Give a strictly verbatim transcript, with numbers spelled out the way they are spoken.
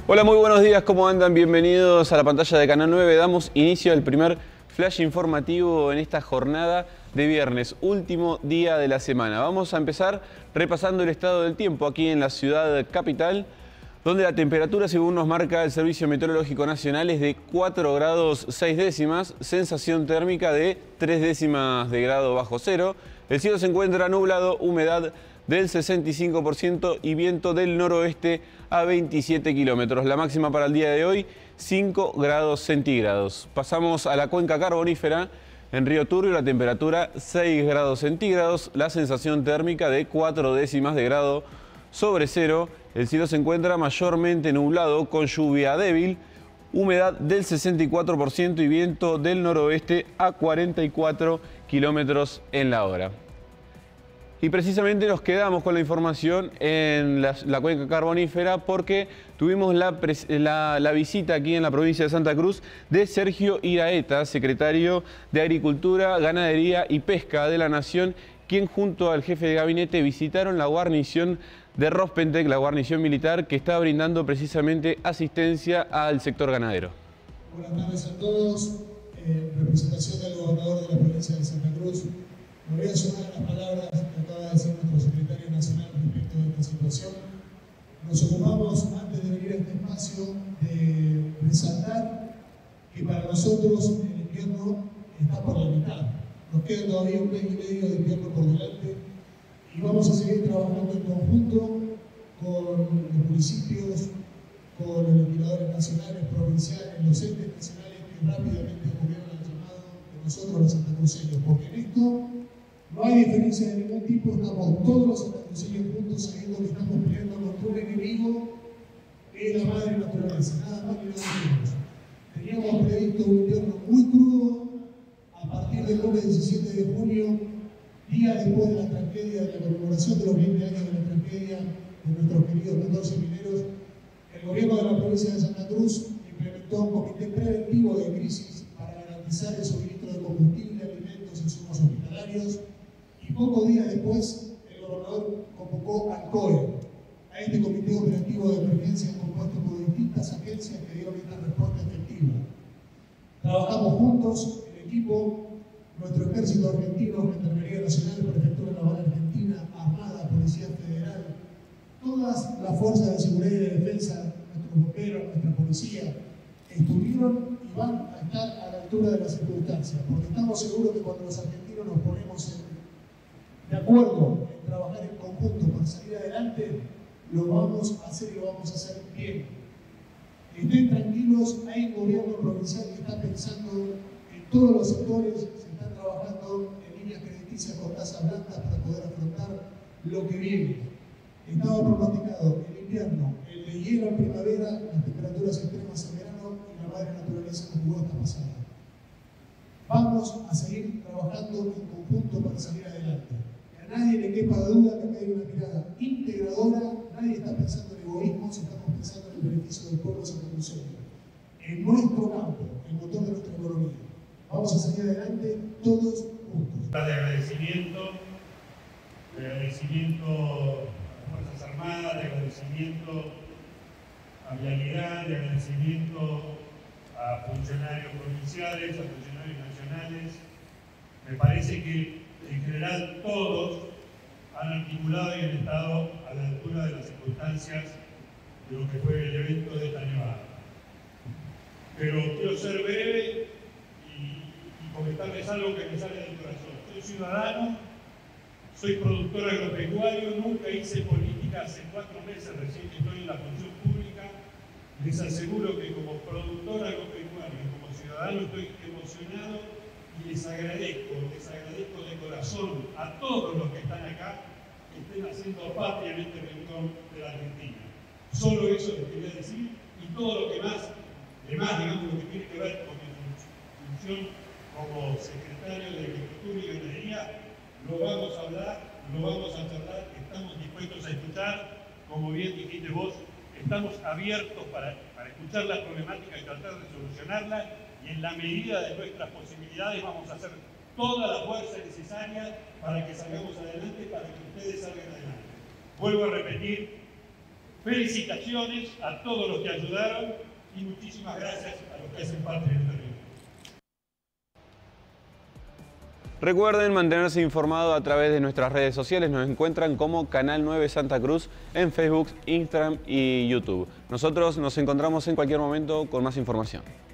Hola, muy buenos días, ¿cómo andan? Bienvenidos a la pantalla de Canal nueve. Damos inicio al primer flash informativo en esta jornada de viernes, último día de la semana. Vamos a empezar repasando el estado del tiempo aquí en la ciudad capital, donde la temperatura, según nos marca el Servicio Meteorológico Nacional, es de cuatro grados seis décimas, sensación térmica de tres décimas de grado bajo cero. El cielo se encuentra nublado, humedad del sesenta y cinco por ciento y viento del noroeste a veintisiete kilómetros. La máxima para el día de hoy, cinco grados centígrados. Pasamos a la cuenca carbonífera. En Río Turbio la temperatura seis grados centígrados, la sensación térmica de cuatro décimas de grado sobre cero. El cielo se encuentra mayormente nublado con lluvia débil, humedad del sesenta y cuatro por ciento y viento del noroeste a cuarenta y cuatro kilómetros en la hora. Y precisamente nos quedamos con la información en la, la cuenca carbonífera porque tuvimos la, la, la visita aquí en la provincia de Santa Cruz de Sergio Iraeta, secretario de Agricultura, Ganadería y Pesca de la Nación, quien junto al jefe de gabinete visitaron la guarnición de Rospentec, la guarnición militar que está brindando precisamente asistencia al sector ganadero. Buenas tardes a todos. En representación del gobernador de la provincia de Santa Cruz, me voy a sumar a las palabras que acaba de decir nuestro secretario nacional respecto de esta situación. Nos ocupamos, antes de venir a este espacio, de resaltar que para nosotros el invierno está por la mitad. Nos queda todavía un mes y medio de invierno por delante y vamos a seguir trabajando en conjunto con los municipios, con los legisladores nacionales, provinciales, los entes nacionales que rápidamente acudieron al llamado de nosotros los santacruceños, porque en esto no hay diferencia de ningún tipo, estamos todos los santacruceños juntos sabiendo que estamos peleando contra un enemigo que es la madre naturaleza, nada más ni nada menos. Teníamos previsto un invierno muy crudo a partir del lunes diecisiete de junio, día después de la tragedia, de la conmemoración de los veinte años de la tragedia de nuestros queridos catorce mineros. El gobierno de la provincia de Santa Cruz implementó un comité preventivo de crisis para garantizar el suministro de combustible, alimentos y insumos hospitalarios. Y pocos días después, el gobernador convocó al C O E, a este comité operativo de emergencia compuesto por distintas agencias que dieron esta respuesta efectiva. Trabajamos juntos, en equipo, nuestro ejército argentino, Gendarmería Nacional, Prefectura Naval Argentina, Armada, Policía Federal, todas las fuerzas de seguridad y de defensa, nuestros bomberos, nuestra policía, estuvieron y van a estar a la altura de las circunstancias, porque estamos seguros que cuando los argentinos nos ponemos en de acuerdo en trabajar en conjunto para salir adelante, lo vamos a hacer y lo vamos a hacer bien. Estén tranquilos, hay un gobierno provincial que está pensando en todos los sectores, se está trabajando en líneas crediticias con tasas blancas para poder afrontar lo que viene. Estaba pronosticado el invierno, el de hielo en primavera, las temperaturas extremas en verano y la madre naturaleza con jugó esta pasada. Vamos a seguir trabajando en conjunto para salir adelante. A nadie le quepa duda que acá hay una mirada integradora, nadie está pensando en egoísmos, estamos pensando en el beneficio del pueblo santacruceño. En nuestro campo, el motor de nuestra economía. Vamos a salir adelante todos juntos. De agradecimiento, de agradecimiento a las Fuerzas Armadas, de agradecimiento a Vialidad, de agradecimiento a funcionarios provinciales, a funcionarios nacionales. Me parece que en general todos han articulado y han estado a la altura de las circunstancias de lo que fue el evento de esta nevada. Pero quiero ser breve y, y comentarles algo que me sale del corazón. Soy ciudadano, soy productor agropecuario, nunca hice política, hace cuatro meses recién que estoy en la función pública. Les aseguro que como productor agropecuario y como ciudadano estoy emocionado y les agradezco, les agradezco de corazón a todos los que están acá que estén haciendo patria en este rincón de la Argentina. Solo eso les quería decir y todo lo que más, demás, digamos, lo que tiene que ver con mi función como secretario de Agricultura y Ganadería, lo vamos a hablar, lo vamos a charlar, estamos dispuestos a escuchar, como bien dijiste vos, estamos abiertos para, para escuchar la problemática y tratar de solucionarla. Y en la medida de nuestras posibilidades vamos a hacer toda la fuerza necesaria para que salgamos adelante, para que ustedes salgan adelante. Vuelvo a repetir, Felicitaciones a todos los que ayudaron y muchísimas gracias a los que hacen parte de este río. Recuerden mantenerse informados a través de nuestras redes sociales. Nos encuentran como Canal nueve Santa Cruz en Facebook, Instagram y YouTube. Nosotros nos encontramos en cualquier momento con más información.